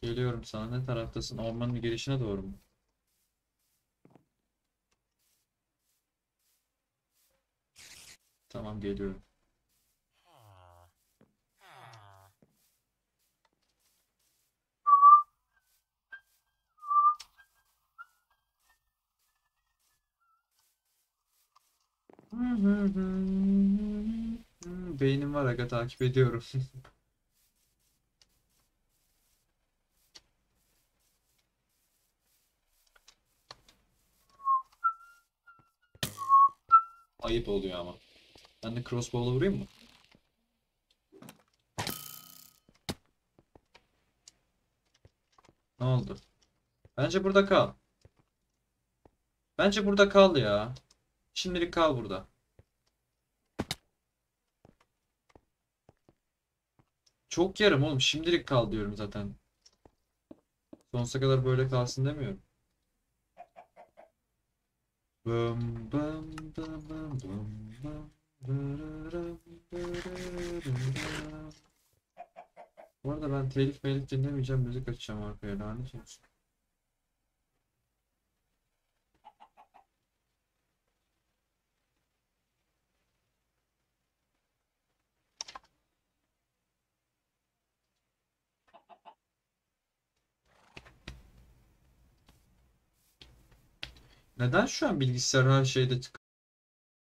Geliyorum sana. Ne taraftasın? Ormanın girişine doğru mu? Tamam geliyorum. Beynim var aga takip ediyorum. Ayıp oluyor ama. Ben de crossbow'la vurayım mı? Ne oldu? Bence burada kal. Bence burada kal ya. Şimdilik kal burada. Çok yarım oğlum. Şimdilik kal diyorum zaten. Sonsuza kadar böyle kalsın demiyorum. Bım bım bım bım bım bım. Dırırım, dırırırım. Bu arada ben telif melif dinlemeyeceğim. Müzik açacağım arkaya. Lanet olsun. Neden şu an bilgisayar her şeyde